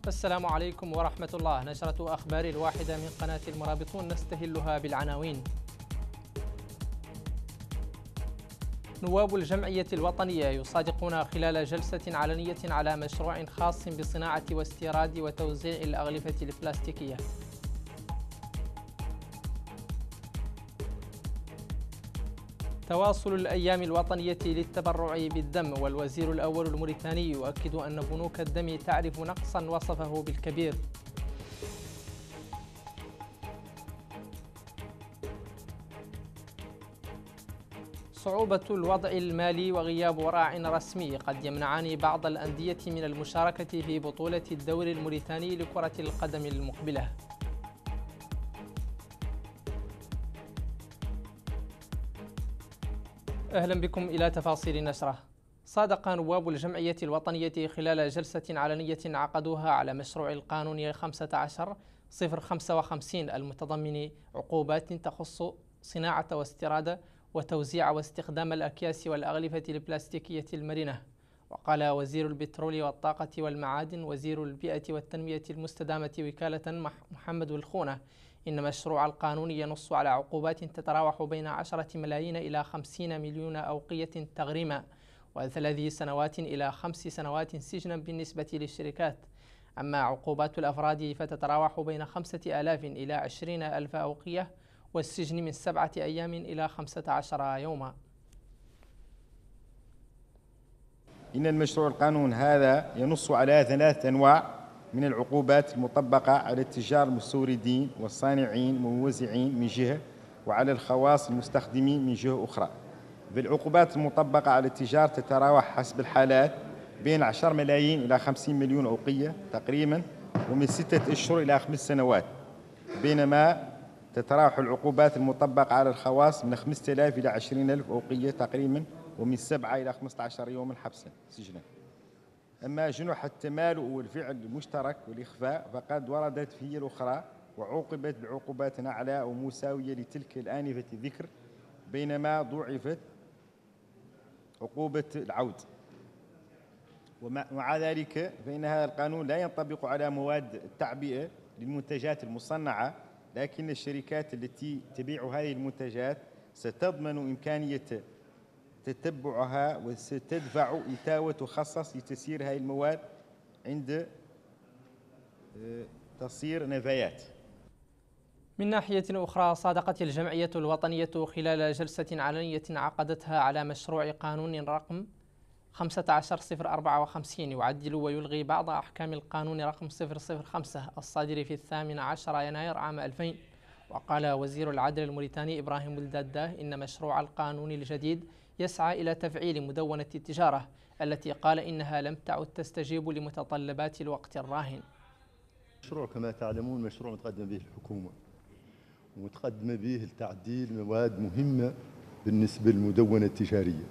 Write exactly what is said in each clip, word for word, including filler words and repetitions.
السلام عليكم ورحمة الله. نشرة أخبار الواحدة من قناة المرابطون نستهلها بالعناوين. نواب الجمعية الوطنية يصادقون خلال جلسة علنية على مشروع خاص بصناعة واستيراد وتوزيع الأغلفة البلاستيكية. تواصل الأيام الوطنية للتبرع بالدم، والوزير الأول الموريتاني يؤكد أن بنوك الدم تعرف نقصا وصفه بالكبير. صعوبة الوضع المالي وغياب راع رسمي قد يمنعان بعض الأندية من المشاركة في بطولة الدوري الموريتاني لكرة القدم المقبلة. أهلا بكم إلى تفاصيل النشرة. صادق نواب الجمعية الوطنية خلال جلسة علنية عقدوها على مشروع القانون خمسة عشر صفر خمسة وخمسين المتضمن عقوبات تخص صناعة واستيراد وتوزيع واستخدام الأكياس والأغلفة البلاستيكية المرنة. وقال وزير البترول والطاقة والمعادن وزير البيئة والتنمية المستدامة وكالة محمد الخونة إن مشروع القانون ينص على عقوبات تتراوح بين عشرة ملايين إلى خمسين مليون أوقية تغريما، وثلاث سنوات إلى خمس سنوات سجنا بالنسبة للشركات. أما عقوبات الأفراد فتتراوح بين خمسة آلاف إلى عشرين ألف أوقية، والسجن من سبعة أيام إلى خمسة عشر يوما. إن المشروع القانون هذا ينص على ثلاث أنواع من العقوبات المطبقة على التجار المستوردين والصانعين والموزعين من جهة، وعلى الخواص المستخدمين من جهة أخرى. بالعقوبات المطبقة على التجار تتراوح حسب الحالات بين عشرة ملايين إلى خمسين مليون أوقية تقريبا، ومن ستة أشهر إلى خمس سنوات، بينما تتراوح العقوبات المطبقة على الخواص من خمسة آلاف إلى عشرين ألف أوقية تقريبا، ومن سبعة إلى خمسة عشر يوما حبسا سجنا. أما جنح التمالؤ والفعل المشترك والإخفاء فقد وردت فيه الأخرى وعوقبت بعقوبات أعلى ومساوية لتلك الآنفة الذكر، بينما ضعفت عقوبة العود. ومع ذلك فإن هذا القانون لا ينطبق على مواد التعبئة للمنتجات المصنعة، لكن الشركات التي تبيع هذه المنتجات ستضمن إمكانية تتبعها وستدفع إتاوة تخصص لتسيير هذه المواد عند تصير نفايات. من ناحية أخرى، صادقت الجمعية الوطنية خلال جلسة علنية عقدتها على مشروع قانون رقم خمسة عشر صفر أربعة وخمسين يعدل ويلغي بعض أحكام القانون رقم صفر صفر خمسة الصادر في الثامن عشر يناير عام ألفين. وقال وزير العدل الموريتاني إبراهيم الدادة إن مشروع القانون الجديد يسعى إلى تفعيل مدونة التجارة التي قال إنها لم تعد تستجيب لمتطلبات الوقت الراهن. مشروع كما تعلمون مشروع متقدم به الحكومة، ومتقدم به لتعديل مواد مهمة بالنسبة للمدونة التجارية،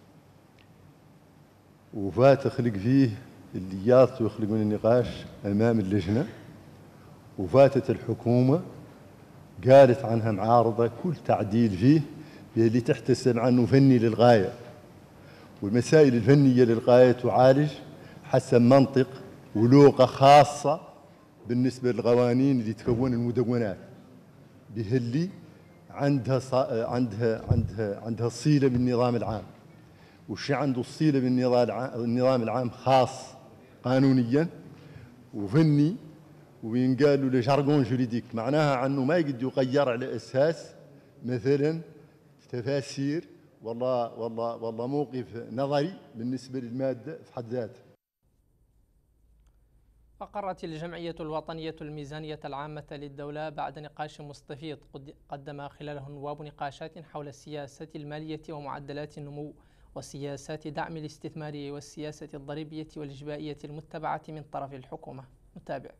وفات خلق فيه اللياط ويخلق من النقاش أمام اللجنة، وفاتت الحكومة قالت عنها معارضة كل تعديل فيه اللي تحتسب عنه فني للغاية، والمسائل الفنية للغاية تعالج حسب منطق ولغة خاصة بالنسبة للقوانين اللي تكون المدونات، بهاللي عندها عندها عندها عندها الصلة بالنظام العام. وش عنده الصلة بالنظام العام خاص قانونيا وفني، وينقال له جارغون جوريديك، معناها انه ما يقدر يغير على اساس مثلا تفاسير والله والله والله موقف نظري بالنسبه للماده في حد ذاتها. أقرت الجمعية الوطنية الميزانية العامة للدولة بعد نقاش مستفيض قدم خلاله النواب نقاشات حول السياسة المالية ومعدلات النمو وسياسات دعم الاستثمار والسياسة الضريبية والإجبائية المتبعة من طرف الحكومة. نتابع.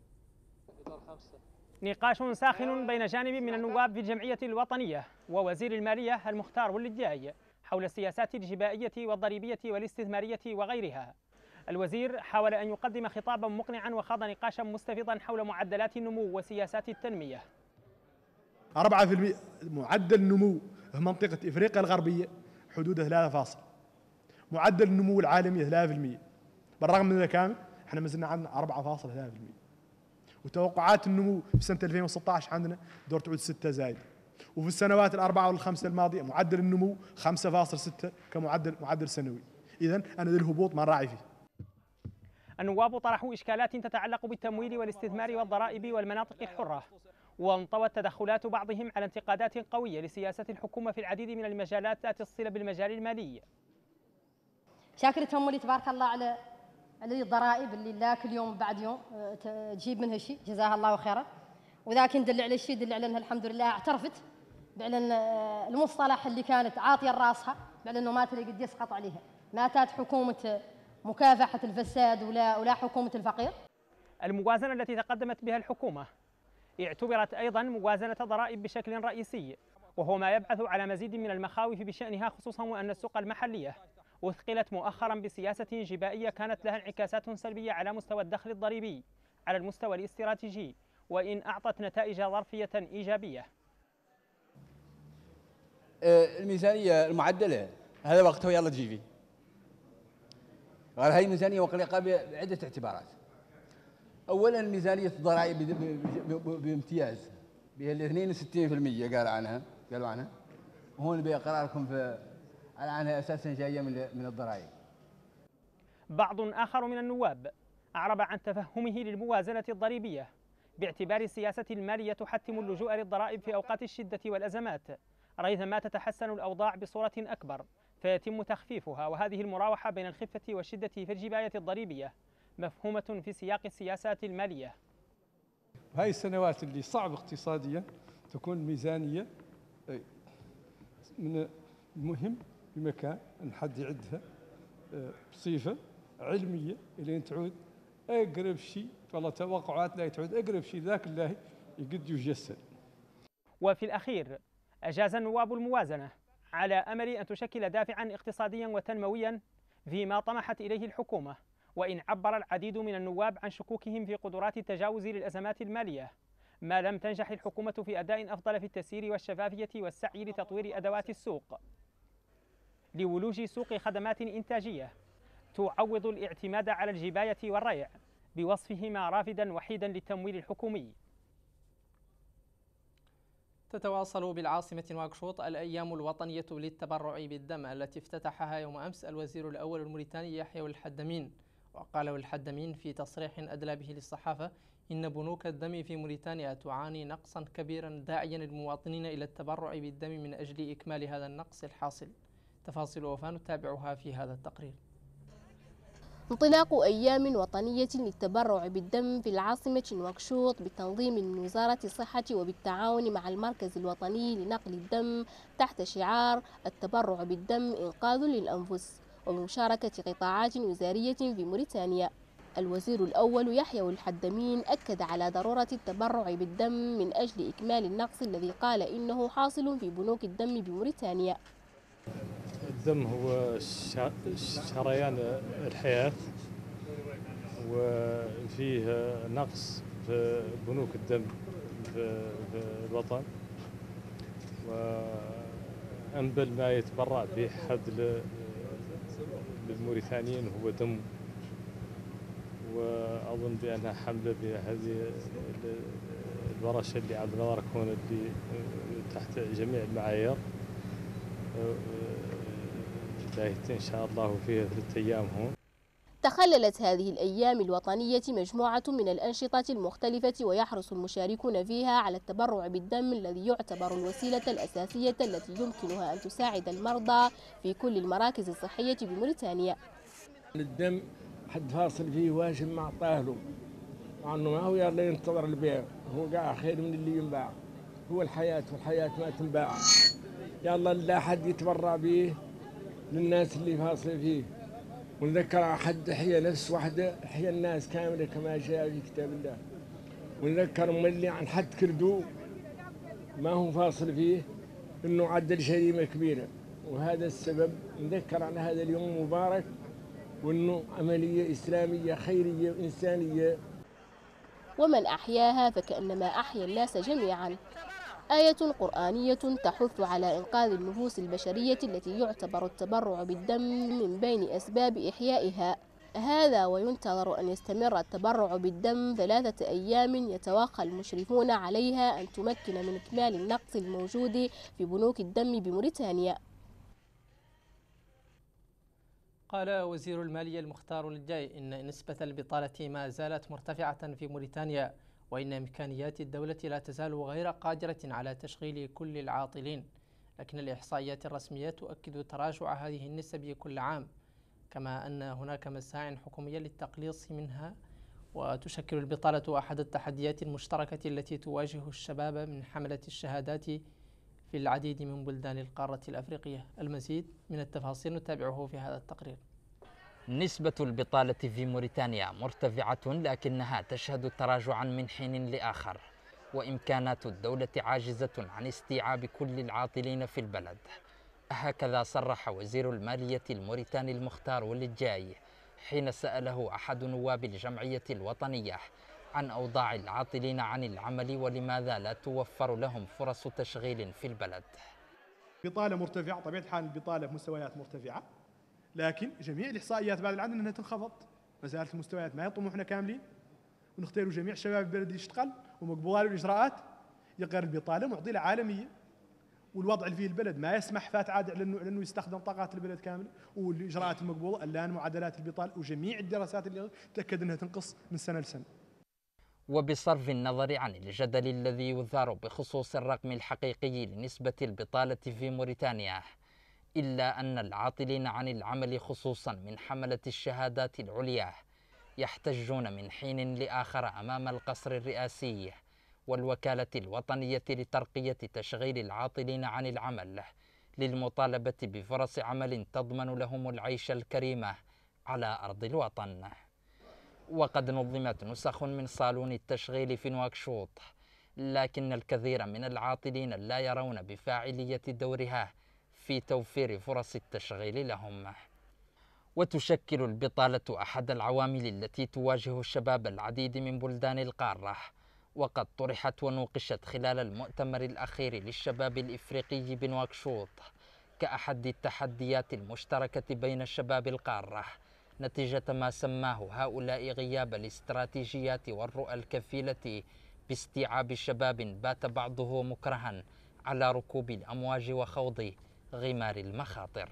نقاش ساخن بين جانب من النواب في الجمعية الوطنية ووزير المالية المختار والدياي حول السياسات الجبائية والضريبية والاستثمارية وغيرها. الوزير حاول أن يقدم خطابا مقنعا وخاض نقاشا مستفيضا حول معدلات النمو وسياسات التنمية. أربعة بالمئة معدل النمو في منطقة إفريقيا الغربية حدود ثلاثة فاصل، معدل النمو العالمي ثلاثة بالمئة. بالرغم من ذلك احنا ما زلنا عندنا أربعة فاصلة ثلاثة بالمئة، وتوقعات النمو في سنه ألفين وستة عشر عندنا دور تعود ستة زايد، وفي السنوات الاربعه والخمسه الماضيه معدل النمو خمسة فاصلة ستة كمعدل معدل سنوي. اذا انا ذا الهبوط ما راعي فيه. النواب طرحوا إشكالات تتعلق بالتمويل والاستثمار والضرائب والمناطق الحرة، وانطوت تدخلات بعضهم على انتقادات قوية لسياسة الحكومة في العديد من المجالات ذات الصلة بالمجال المالي. شاكر تمولي تبارك الله على على الضرائب اللي لا كل يوم بعد يوم تجيب منها شيء، جزاها الله خيرا. وذاك ندل على الشيء دل على انها الحمد لله اعترفت بأن المصطلح اللي كانت عاطيه راسها بأنه ما تري قد يسقط عليها، ما تات حكومه مكافحه الفساد ولا ولا حكومه الفقير. الموازنة التي تقدمت بها الحكومة اعتبرت أيضا موازنة ضرائب بشكل رئيسي، وهو ما يبعث على مزيد من المخاوف بشأنها، خصوصا وأن السوق المحلية أثقلت مؤخرا بسياسة جبائية كانت لها انعكاسات سلبية على مستوى الدخل الضريبي على المستوى الاستراتيجي، وإن أعطت نتائج ظرفية إيجابية. الميزانية المعدلة هذا وقته يلا تجيبي. هذه الميزانية وقلقة بعدة اعتبارات. أولا ميزانية الضرائب بامتياز بها ال اثنين وستين بالمئة قالوا عنها قالوا عنها وهون بقراركم في على عنها أساسا جاية من من الضرائب. بعض آخر من النواب أعرب عن تفهمه للموازنة الضريبية باعتبار السياسة المالية تحتم اللجوء للضرائب في أوقات الشدة والأزمات ريثما تتحسن الأوضاع بصورة أكبر فيتم تخفيفها، وهذه المراوحة بين الخفة والشدة في الجباية الضريبية مفهومة في سياق السياسات المالية. هاي السنوات اللي صعب اقتصاديا تكون ميزانية من المهم بمكان أن حد يعدها بصفة علمية إلين تعود أقرب شيء، والله توقعات لا تعود أقرب شيء ذاك الله يقد يجسد. وفي الأخير أجاز النواب الموازنة على أمل أن تشكل دافعا اقتصاديا وتنمويا فيما طمحت إليه الحكومة، وإن عبر العديد من النواب عن شكوكهم في قدرات التجاوز للأزمات المالية ما لم تنجح الحكومة في أداء أفضل في التسيير والشفافية والسعي لتطوير أدوات السوق لولوج سوق خدمات إنتاجية تعوض الاعتماد على الجباية والريع بوصفهما رافدا وحيدا للتمويل الحكومي. تتواصل بالعاصمة نواكشوط الأيام الوطنية للتبرع بالدم التي افتتحها يوم أمس الوزير الأول الموريتاني يحيى الحدمين. وقال الحدمين في تصريح أدلى به للصحافة إن بنوك الدم في موريتانيا تعاني نقصا كبيرا، داعيا المواطنين إلى التبرع بالدم من أجل إكمال هذا النقص الحاصل. تفاصيل وفاة نتابعها في هذا التقرير. انطلاق أيام وطنية للتبرع بالدم في العاصمة نواكشوط بتنظيم من وزارة الصحة وبالتعاون مع المركز الوطني لنقل الدم تحت شعار التبرع بالدم إنقاذ للأنفس، وبمشاركة قطاعات وزارية في موريتانيا. الوزير الأول يحيى الحدمين أكد على ضرورة التبرع بالدم من أجل إكمال النقص الذي قال إنه حاصل في بنوك الدم بموريتانيا. الدم هو شريان الحياة، وفيه نقص في بنوك الدم في الوطن، وأنبل ما يتبرع به حد للموريتانيين هو دم. وأظن بأنها حملة بهذه الورشة اللي عبد الله ركون اللي تحت جميع المعايير إن شاء الله فيها ثلاثة أيام هون. تخللت هذه الأيام الوطنية مجموعة من الأنشطة المختلفة، ويحرص المشاركون فيها على التبرع بالدم الذي يعتبر الوسيلة الأساسية التي يمكنها أن تساعد المرضى في كل المراكز الصحية بموريتانيا. الدم حد فاصل فيه واجب مع طاهله، مع أنه ما هو يلا ينتظر البيع، هو قاع خير من اللي ينباع. هو الحياة والحياة ما تنباع، يلا لا حد يتبرع به للناس اللي فاصل فيه. ونذكر حد حيا نفس واحدة حيا الناس كاملة كما جاء في كتاب الله. ونذكر ملي عن حد كردو ما هو فاصل فيه انه عدل جريمة كبيرة، وهذا السبب نذكر عن هذا اليوم المبارك وانه عملية اسلامية خيرية وانسانية. ومن احياها فكأنما احيا الناس جميعا. آية قرآنية تحث على إنقاذ النفوس البشرية التي يعتبر التبرع بالدم من بين أسباب إحيائها. هذا وينتظر أن يستمر التبرع بالدم ثلاثة أيام يتوقع المشرفون عليها أن تمكن من إكمال النقص الموجود في بنوك الدم بموريتانيا. قال وزير المالية المختار للجاي إن نسبة البطالة ما زالت مرتفعة في موريتانيا، وإن إمكانيات الدولة لا تزال غير قادرة على تشغيل كل العاطلين، لكن الإحصائيات الرسمية تؤكد تراجع هذه النسب كل عام، كما أن هناك مساع حكومية للتقليص منها. وتشكل البطالة أحد التحديات المشتركة التي تواجه الشباب من حملة الشهادات في العديد من بلدان القارة الأفريقية. المزيد من التفاصيل نتابعه في هذا التقرير. نسبة البطالة في موريتانيا مرتفعة، لكنها تشهد تراجعا من حين لآخر، وإمكانات الدولة عاجزة عن استيعاب كل العاطلين في البلد. هكذا صرح وزير المالية الموريتاني المختار والجاي حين سأله أحد نواب الجمعية الوطنية عن أوضاع العاطلين عن العمل ولماذا لا توفر لهم فرص تشغيل في البلد. بطالة مرتفعة، طبيعة الحال البطالة بمستويات مرتفعة، لكن جميع الإحصائيات بعد العدد أنها تنخفض، ما زالت المستويات ما هي طموحنا كاملين، ونختاروا جميع شباب البلد يشتغل ومقبوله الإجراءات يقر البطالة معضلة عالمية، والوضع اللي فيه البلد ما يسمح فات عاد لأنه لأنه يستخدم طاقات البلد كاملة، والإجراءات المقبولة الآن معدلات البطالة وجميع الدراسات اللي تأكد أنها تنقص من سنة لسنة. وبصرف النظر عن الجدل الذي يثار بخصوص الرقم الحقيقي لنسبة البطالة في موريتانيا، إلا أن العاطلين عن العمل خصوصا من حملة الشهادات العليا يحتجون من حين لآخر أمام القصر الرئاسي والوكالة الوطنية لترقية تشغيل العاطلين عن العمل للمطالبة بفرص عمل تضمن لهم العيش الكريم على أرض الوطن. وقد نظمت نسخ من صالون التشغيل في نواكشوط، لكن الكثير من العاطلين لا يرون بفاعلية دورها في توفير فرص التشغيل لهم. وتشكل البطالة أحد العوامل التي تواجه الشباب العديد من بلدان القارة، وقد طرحت ونوقشت خلال المؤتمر الأخير للشباب الإفريقي بنواكشوط كأحد التحديات المشتركة بين شباب القارة، نتيجة ما سماه هؤلاء غياب الاستراتيجيات والرؤى الكفيلة باستيعاب شباب بات بعضه مكرها على ركوب الأمواج وخوض غمار المخاطر.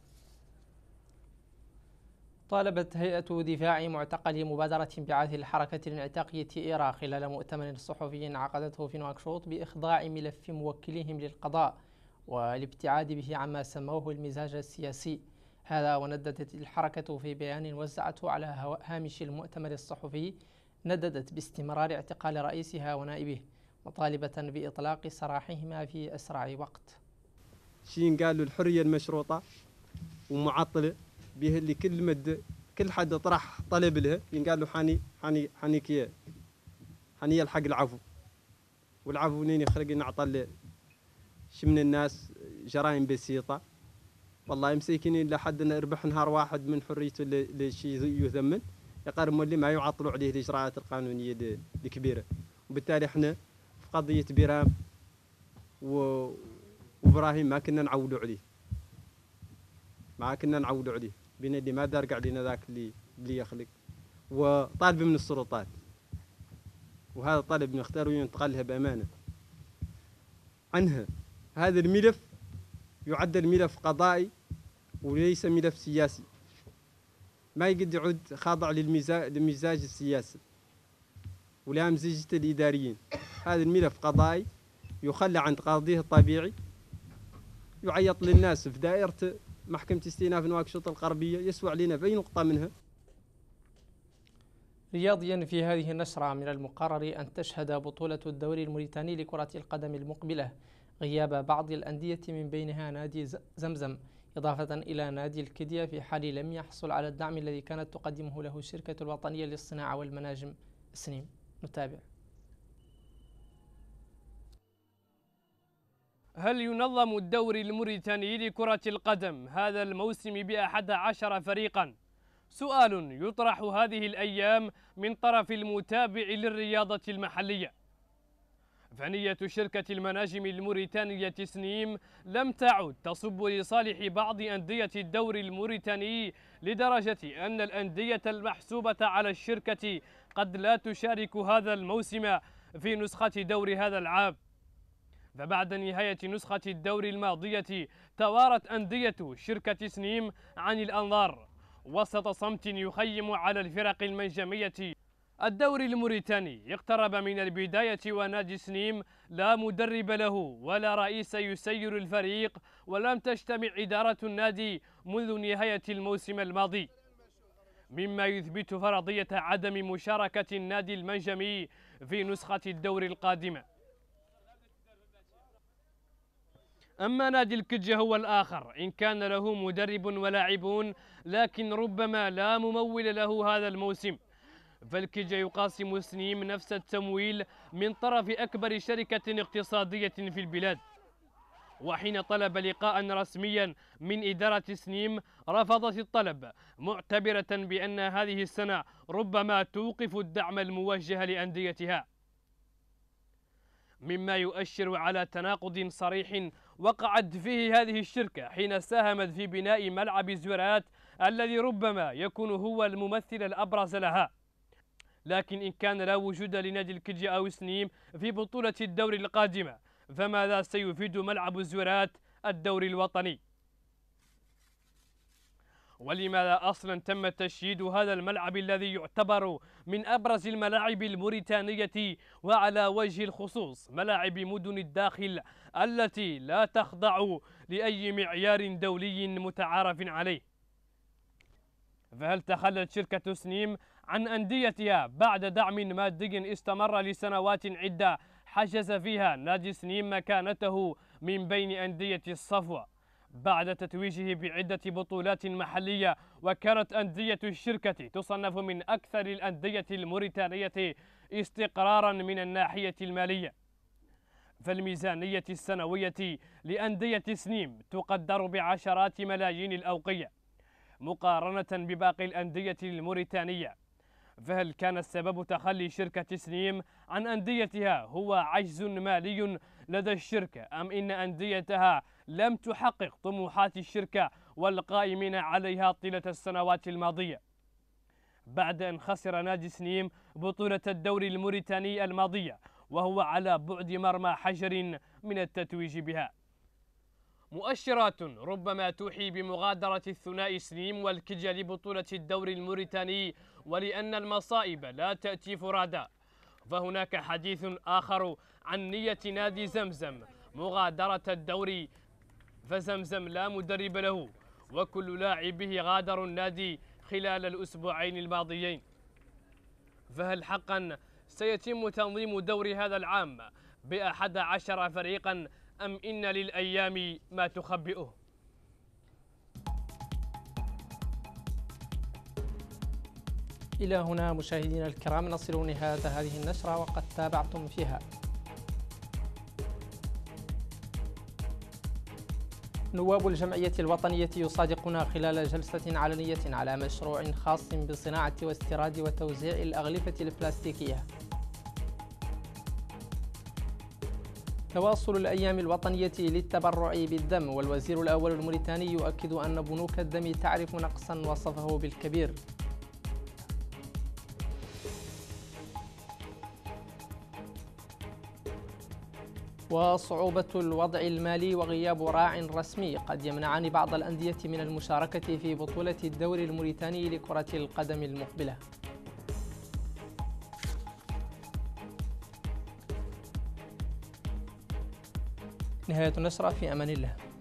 طالبت هيئة دفاع معتقلي مبادرة انبعاث الحركة الانعتاقية إيرا خلال مؤتمر صحفي عقدته في نواكشوط بإخضاع ملف موكليهم للقضاء والابتعاد به عما سموه المزاج السياسي. هذا ونددت الحركة في بيان وزعته على هامش المؤتمر الصحفي، نددت باستمرار اعتقال رئيسها ونائبه، مطالبة بإطلاق سراحهما في أسرع وقت. شين قالوا الحرية المشروطة ومعطلة به اللي كل مد كل حد طرح طلب له ينقال له حاني حاني حاني كي حاني يلحق العفو، والعفو منين يخرج نعطل ش من الناس جرائم بسيطة والله مسيكين لحد ان اربح نهار واحد من حريته لشيء يثمن يقارن اللي ما يعطلوا عليه الاجراءات القانونية الكبيرة. وبالتالي احنا في قضية بيرام وابراهيم ما كنا نعولوا عليه ما كنا نعولوا عليه بين اللي ما دار علينا ذاك اللي اللي يخلق، وطالب من السلطات، وهذا طالب نختار وينتقلها بأمانة عنها. هذا الملف يعد ملف قضائي وليس ملف سياسي، ما يقد يعد خاضع للمزاج السياسي ولا مزيجة الإداريين. هذا الملف قضائي يخلى عند قاضيه الطبيعي، يعيط للناس في دائرة محكمة استئناف نواكشوط الغربية يسوى علينا في أي نقطة منها. رياضيا، في هذه النشرة من المقرر أن تشهد بطولة الدوري الموريتاني لكرة القدم المقبلة غياب بعض الأندية من بينها نادي زمزم، إضافة إلى نادي الكدية في حال لم يحصل على الدعم الذي كانت تقدمه له الشركة الوطنية للصناعة والمناجم سنيم. نتابع. هل ينظم الدوري الموريتاني لكرة القدم هذا الموسم بأحد عشر فريقا؟ سؤال يطرح هذه الأيام من طرف المتابع للرياضة المحلية. فنية شركة المناجم الموريتانية سنيم لم تعد تصب لصالح بعض أندية الدوري الموريتاني، لدرجة أن الأندية المحسوبة على الشركة قد لا تشارك هذا الموسم في نسخة دور هذا العام. فبعد نهاية نسخة الدور الماضية توارت أندية شركة سنيم عن الأنظار وسط صمت يخيم على الفرق المنجمية. الدوري الموريتاني اقترب من البداية ونادي سنيم لا مدرب له ولا رئيس يسير الفريق، ولم تجتمع إدارة النادي منذ نهاية الموسم الماضي، مما يثبت فرضية عدم مشاركة النادي المنجمي في نسخة الدور القادمة. أما نادي الكجة هو الآخر، إن كان له مدرب ولاعبون لكن ربما لا ممول له هذا الموسم، فالكجة يقاسم سنيم نفس التمويل من طرف أكبر شركة اقتصادية في البلاد. وحين طلب لقاء رسميا من إدارة سنيم رفضت الطلب، معتبرة بأن هذه السنة ربما توقف الدعم الموجه لأنديتها، مما يؤشر على تناقض صريح وقعت فيه هذه الشركة حين ساهمت في بناء ملعب الزورات الذي ربما يكون هو الممثل الأبرز لها. لكن إن كان لا وجود لنادي الكجة أو سنيم في بطولة الدوري القادمة، فماذا سيفيد ملعب الزورات الدوري الوطني؟ ولماذا أصلا تم تشييد هذا الملعب الذي يعتبر من أبرز الملاعب الموريتانية، وعلى وجه الخصوص ملاعب مدن الداخل التي لا تخضع لأي معيار دولي متعارف عليه؟ فهل تخلت شركة سنيم عن أنديتها بعد دعم مادي استمر لسنوات عدة حجز فيها نادي سنيم مكانته من بين أندية الصفوة بعد تتويجه بعدة بطولات محلية؟ وكانت أندية الشركة تصنف من أكثر الأندية الموريتانية استقرارا من الناحية المالية، فالميزانية السنوية لأندية سنيم تقدر بعشرات ملايين الأوقية مقارنة بباقي الأندية الموريتانية. فهل كان السبب تخلي شركة سنيم عن أنديتها هو عجز مالي لدى الشركة، أم إن أنديتها لم تحقق طموحات الشركة والقائمين عليها طيلة السنوات الماضية؟ بعد أن خسر نادي سنيم بطولة الدوري الموريتاني الماضية وهو على بعد مرمى حجر من التتويج بها. مؤشرات ربما توحي بمغادرة الثنائي سنيم والكجة لبطولة الدوري الموريتاني، ولأن المصائب لا تأتي فرادا، فهناك حديث آخر عن نية نادي زمزم مغادرة الدوري، فزمزم لا مدرب له وكل لاعبه غادروا النادي خلال الأسبوعين الماضيين. فهل حقا سيتم تنظيم دوري هذا العام بأحد عشر فريقا، أم إن للأيام ما تخبئه؟ إلى هنا مشاهدينا الكرام نصل نهاية هذه النشرة وقد تابعتم فيها نواب الجمعية الوطنية يصادقنا خلال جلسة علنية على مشروع خاص بصناعة واستيراد وتوزيع الأغلفة البلاستيكية. تواصل الأيام الوطنية للتبرع بالدم، والوزير الأول الموريتاني يؤكد أن بنوك الدم تعرف نقصا وصفه بالكبير. وصعوبة الوضع المالي وغياب راع رسمي قد يمنعان بعض الأندية من المشاركة في بطولة الدوري الموريتاني لكرة القدم المقبلة. نهاية النشرة، في أمان الله.